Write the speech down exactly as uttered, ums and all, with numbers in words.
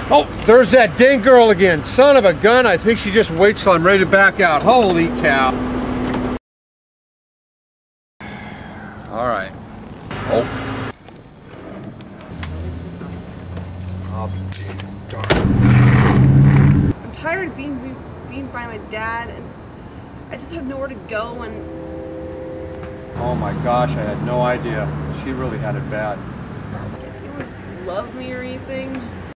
Oh, there's that dang girl again. Son of a gun. I think she just waits till I'm ready to back out. Holy cow. All right. Oh. Oh, darn. I'm tired of being being by my dad, and I just have nowhere to go. And oh my gosh, I had no idea. She really had it bad. Can't anyone just love me or anything?